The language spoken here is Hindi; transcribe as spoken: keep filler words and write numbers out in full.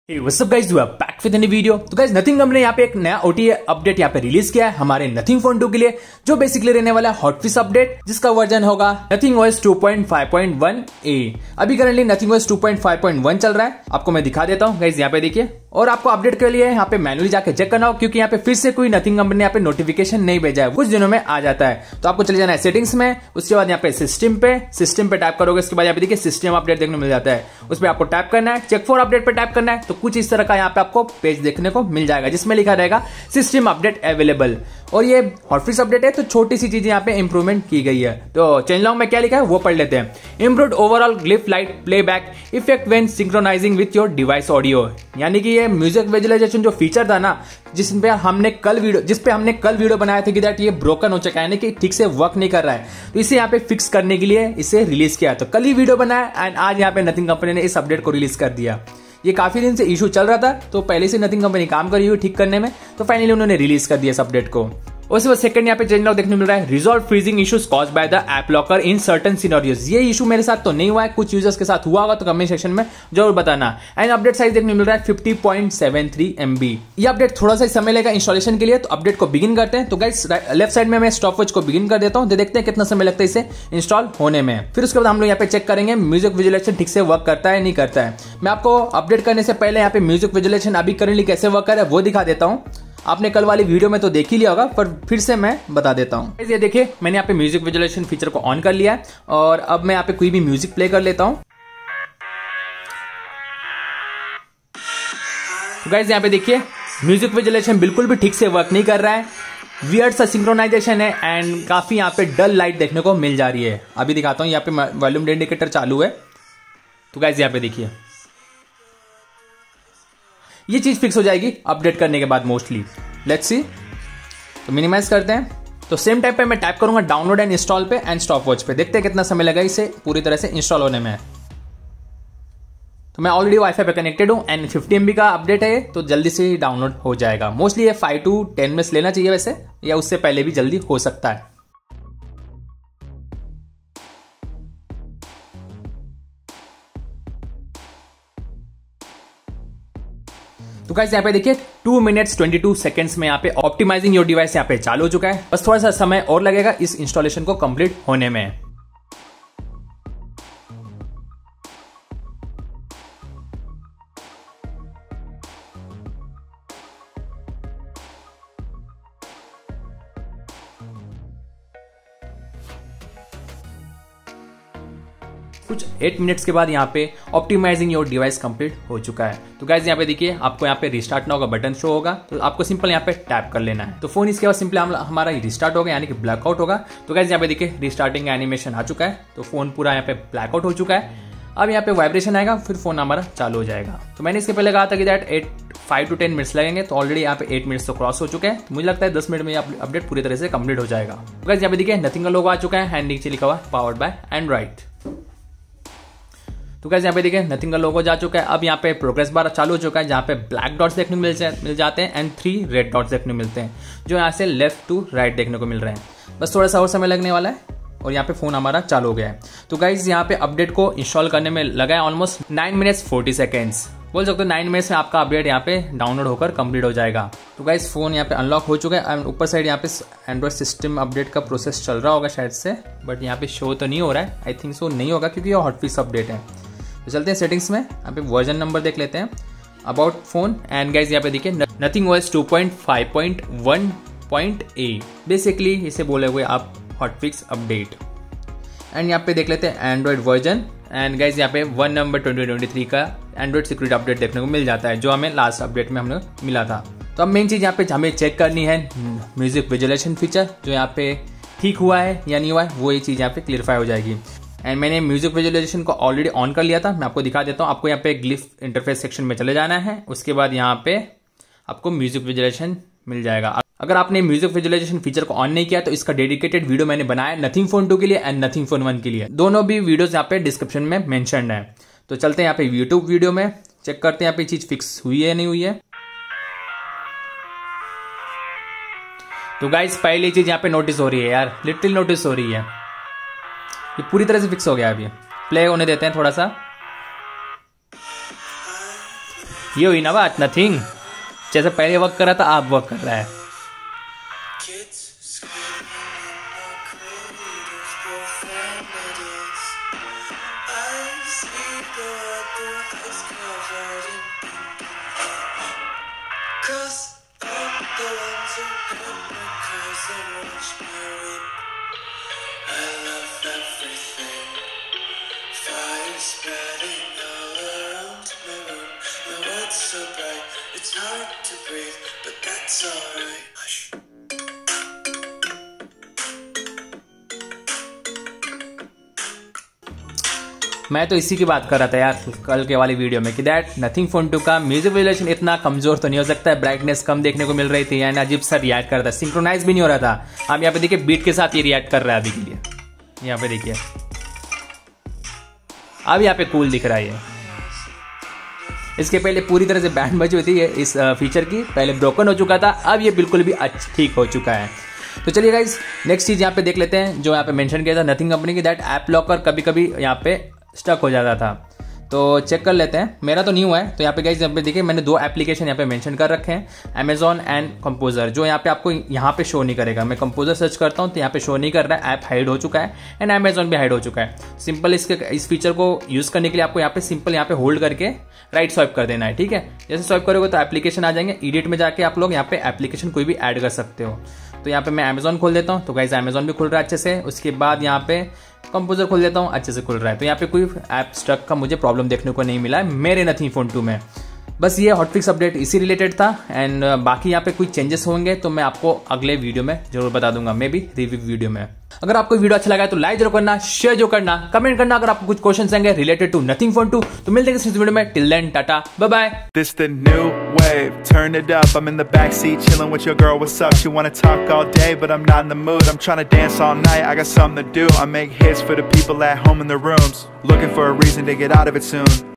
Hey, what's up guys, we are back with a new video। तो गाइस नथिंग कंपनी ने यहाँ पे एक नया ओटीए अपडेट यहाँ पे रिलीज किया है हमारे नथिंग फोन टू के लिए, जो बेसिकली रहने वाला है हॉटफिक्स अपडेट, जिसका वर्जन होगा nothing OS two point five point one A. अभी currently nothing OS two point five point one चल रहा है, आपको मैं दिखा देता हूँ गाइस, यहाँ पे देखिए। और आपको अपडेट के लिए यहाँ पे मैनुअली जाके चेक करना हो, क्योंकि यहाँ पे फिर से कोई नथिंग कंपनी ने यहाँ पे नोटिफिकेशन नहीं भेजा है, कुछ दिनों में आ जाता है। तो आपको चले जाना है सेटिंग्स में, उसके बाद यहाँ पे सिस्टम पे सिस्टम पे टैप करोगे, उसके बाद यहाँ पे देखिए सिस्टम अपडेट देखने को मिल जाता है, उस पर आपको टैप करना है, चेक फॉर अपडेट पे टैप करना है। तो कुछ इस तरह का यहाँ पे आपको पेज देखने को मिल जाएगा, जिसमें लिखा रहेगा सिस्टम अपडेट अवेलेबल। और ये हॉटफिक्स अपडेट है, तो छोटी सी चीजें यहाँ पे इंप्रूवमेंट की गई है। तो चेंज लॉन्ग में क्या लिखा है वो पढ़ लेते हैं। Improved overall glyph light playback effect when synchronising with your device audio, यानी कि ये म्यूजिक विजुअलाइजेशन जो फीचर था ना, जिस पे हमने कल वीडियो जिस पे हमने कल वीडियो बनाया था कि दैट ये ब्रोकन हो चुका है, यानी कि ठीक से वर्क नहीं कर रहा है, तो इसे यहाँ पे फिक्स करने के लिए इसे रिलीज किया। तो कल ही वीडियो बनाया एंड आज यहाँ पे नथिंग कंपनी ने इस अपडेट को रिलीज कर दिया। ये काफी दिन से इशू चल रहा था, तो पहले से नथिंग कंपनी काम करी हुई ठीक करने में, तो फाइनली उन्होंने रिलीज कर दिया इस अपडेट को। उसके बाद सेकंड यहाँ पे चेंज लॉग देखने मिल रहा है, resolve freezing issues caused by the app locker in certain scenarios. ये इशू मेरे साथ तो नहीं हुआ है, कुछ यूजर्स के साथ हुआ होगा, तो कमेंट सेक्शन में जरूर बताना। एंड अपडेट साइज देखने मिल रहा है fifty point seven three M B. ये अपडेट थोड़ा सा समय लेगा इंस्टॉलेशन के लिए, तो अपडेट को बिगिन करते हैं। तो गाइस लेफ्ट साइड में मैं स्टॉपवॉच को बिगिन कर देता हूँ, देखते हैं कितना समय लगता है इसे इंस्टॉल होने में। फिर उसके बाद हम लोग यहाँ पे चेक करेंगे म्यूजिक विजुअलाइजेशन ठीक से वर्क करता है नहीं करता है। मैं आपको अपडेट करने से पहले यहाँ पे म्यूजिक विजुअलाइजेशन अभी करंटली कैसे वर्क कर रहा है वो दिखा देता हूँ। आपने कल वाली वीडियो में तो देख ही लिया होगा, पर फिर से मैं बता देता हूँ। ये देखिए मैंने यहाँ पे म्यूजिक विजुअलाइजेशन फीचर को ऑन कर लिया है, और अब मैं यहाँ पे कोई भी म्यूजिक प्ले कर लेता हूँ। तो गाइस यहाँ पे देखिए म्यूजिक विजुअलाइजेशन बिल्कुल भी ठीक से वर्क नहीं कर रहा है, वियर्ड सा सिंक्रोनाइजेशन है एंड काफी यहाँ पे डल लाइट देखने को मिल जा रही है। अभी दिखाता हूँ, यहाँ पे वॉल्यूम इंडिकेटर चालू है। तो गाइस यहाँ पे देखिए ये चीज फिक्स हो जाएगी अपडेट करने के बाद मोस्टली। लेट्स सी, तो मिनिमाइज करते हैं। तो सेम टाइप पे मैं टाइप करूंगा डाउनलोड एंड इंस्टॉल पे एंड स्टॉप वॉच पे, देखते हैं कितना समय लगा इसे पूरी तरह से इंस्टॉल होने में। तो मैं ऑलरेडी वाईफाई पे कनेक्टेड हूं एंड फिफ्टी एम बी का अपडेट है, तो जल्दी से ही डाउनलोड हो जाएगा। मोस्टली ये फाइव टू टेन मिनट्स लेना चाहिए वैसे, या उससे पहले भी जल्दी हो सकता है। तो गाइस यहाँ पे देखिए two minutes twenty two seconds में यहाँ पे ऑप्टिमाइजिंग योर डिवाइस यहाँ पे चालू हो चुका है। बस थोड़ा सा समय और लगेगा इस इंस्टॉलेशन को कंप्लीट होने में। कुछ एट मिनट्स के बाद यहाँ पे ऑप्टिमाइजिंग योर डिवाइस कंप्लीट हो चुका है। तो गाइज यहाँ पे देखिए आपको यहाँ पे रिस्टार्ट नाउ का बटन शो होगा, तो आपको सिंपल यहाँ पे टैप कर लेना है। तो फोन इसके बाद सिंपल हमारा रिस्टार्ट होगा, यानी कि ब्लैकआउट होगा। तो गाइज यहाँ पे देखिए रिस्टार्टिंग एनिमेशन आ चुका है, तो फोन पूरा यहाँ पे ब्लैकआउट हो चुका है। अब यहाँ पे वाइब्रेशन आएगा, फिर फोन हमारा चालू हो जाएगा। तो मैंने इसके पहले कहा था कि that at five to ten minutes लगेंगे, तो ऑलरेडी यहाँ पे एट मिनट्स तो क्रॉस हो चुके हैं। तो मुझे लगता है दस मिनट में अपडेट पूरी तरह से कंप्लीट हो जाएगा। तो गाइज यहाँ पे देखिए नथिंग का लोगो आ चुका है एंड नीचे लिखा हुआ पावर्ड बाय एंड्रॉइड। तो गाइस यहाँ पे देखिए नथिंग का लोगो जा चुका है। अब यहाँ पे प्रोग्रेस बार चालू हो चुका है, जहाँ पे ब्लैक डॉट्स देखने को मिल जाते हैं एंड थ्री रेड डॉट्स देखने को मिलते हैं, जो यहाँ से लेफ्ट टू राइट देखने को मिल रहे हैं। बस थोड़ा सा और समय लगने वाला है और यहाँ पे फोन हमारा चालू हो गया है। तो गाइस यहाँ पे अपडेट को इंस्टॉल करने में लगा है almost nine minutes forty seconds. बोल सकते हो नाइन मिनट्स में आपका अपडेट यहाँ पे डाउनलोड होकर कंप्लीट हो जाएगा। तो गाइस फोन यहाँ पे अनलॉक हो चुका है एंड ऊपर साइड यहाँ पे एंड्रॉइड सिस्टम अपडेट का प्रोसेस चल रहा होगा शायद से, बट यहाँ पे शो तो नहीं हो रहा है। आई थिंक सो नहीं होगा, क्योंकि ये हॉटफिक्स अपडेट है। तो चलते हैं सेटिंग्स में, यहाँ पे वर्जन नंबर देख लेते हैं, अबाउट फोन एंड गाइस यहाँ पे देखिए Nothing OS two point five point one point A, basically इसे बोले हुए आप हॉटफिक्स अपडेट। एंड यहाँ पे देख लेते हैं एंड्रॉइड वर्जन एंड गाइस यहाँ पे one November twenty twenty three का एंड्रॉइड सिक्योरिटी अपडेट देखने को मिल जाता है, जो हमें लास्ट अपडेट में हमें मिला था। तो अब मेन चीज यहाँ पे हमें चेक करनी है म्यूजिक विजुअलाइजेशन फीचर, जो यहाँ पे ठीक हुआ है या नहीं हुआ है, वो ये चीज यहाँ पे क्लियरफाई हो जाएगी। एंड मैंने म्यूजिक विजुअलाइजेशन को ऑलरेडी ऑन कर लिया था, मैं आपको दिखा देता हूँ। आपको यहाँ पे ग्लिफ इंटरफेस सेक्शन में चले जाना है, उसके बाद यहाँ पे आपको म्यूजिक विजुअलाइजेशन मिल जाएगा। अगर आपने म्यूजिक विजुअलाइजेशन फीचर को ऑन नहीं किया, तो इसका डेडिकेटेड वीडियो मैंने बनाया नथिंग फोन टू के लिए एंड नथिंग फोन वन के लिए, दोनों भी वीडियोस यहाँ पे डिस्क्रिप्शन में मेंशन्ड है। तो चलते हैं यहाँ पे यूट्यूब वीडियो में, चेक करते हैं यहाँ पे चीज फिक्स हुई है नहीं हुई है। तो गाइस पहली चीज यहाँ पे नोटिस हो रही है यार, लिटिल नोटिस हो रही है, ये पूरी तरह से फिक्स हो गया। अभी प्ले होने देते हैं थोड़ा सा। ये हुई ना बात, नथिंग। जैसे पहले वर्क कर रहा था आप वर्क कर रहा है। It's hard to breathe, but that's alright. Hush. मैं तो इसी की बात कर रहा था यार कल के वाली वीडियो में कि दैट नथिंग फोन टू का म्यूजिक वाइब्रेशन इतना कमजोर तो नहीं हो सकता है। ब्राइटनेस कम देखने को मिल रही थी, यानी अजीब सा रिएक्ट कर रहा था, सिंक्रोनाइज भी नहीं हो रहा था। आप यहाँ पे देखिए बीट के साथ ये रिएक्ट कर रहा है अभी के लिए। यहाँ पे देखिए अब यहाँ पे कूल दिख रहा है ये। इसके पहले पूरी तरह से बैंड बजी हुई थी ये इस फीचर की, पहले ब्रोकन हो चुका था, अब ये बिल्कुल भी अच्छा ठीक हो चुका है। तो चलिए गाइस नेक्स्ट चीज़ यहाँ पे देख लेते हैं जो यहाँ पे मेंशन किया था नथिंग कंपनी की, दैट ऐप लॉकर कभी कभी यहाँ पे स्टक हो जाता था। तो चेक कर लेते हैं, मेरा तो नहीं हुआ है। तो यहाँ पे गाइस यहाँ पे देखिए मैंने दो एप्लीकेशन यहाँ पे मेंशन कर रखे हैं, अमेजॉन एंड कंपोजर, जो यहाँ पे आपको यहाँ पे शो नहीं करेगा। मैं कंपोजर सर्च करता हूँ तो यहाँ पे शो नहीं कर रहा है, ऐप हाइड हो चुका है, एंड अमेजॉन भी हाइड हो चुका है। सिंपल इसके इस फीचर को यूज़ करने के लिए आपको यहाँ पे सिंपल यहाँ पे होल्ड करके राइट स्वाइप कर देना है, ठीक है। जैसे स्वाइप करोगे तो एप्लीकेशन आ जाएंगे, एडिट में जाके आप लोग यहाँ पे एप्लीकेशन कोई भी ऐड कर सकते हो। तो यहाँ पे मैं अमेजॉन खोल देता हूँ, तो गाइस अमेजॉन भी खुल रहा है अच्छे से। उसके बाद यहाँ पे कंपोजर खोल देता हूँ, अच्छे से खुल रहा है। तो यहाँ पे कोई ऐप स्टक का मुझे प्रॉब्लम देखने को नहीं मिला है मेरे नथिंग फोन टू में। बस ये हॉटफिक्स अपडेट इसी रिलेटेड था, एंड बाकी यहाँ पे कोई चेंजेस होंगे तो मैं आपको अगले वीडियो में जरूर बता दूंगा, मे बी रिव्यू वीडियो में। अगर आपको वीडियो अच्छा लगा है तो लाइक जरूर करना, शेयर जो करना, कमेंट करना अगर आपको कुछ क्वेश्चन होंगे related to Nothing phone two. तो मिलते हैं इस वीडियो में, till then tata bye bye. This the new wave, turn it up, I'm in the backseat chilling with your girl, what's up? She wanna talk all day but I'm not in the mood, I'm trying to dance all night, I got something to do, I make hits for the people at home in their rooms, looking for a reason to get out of it soon.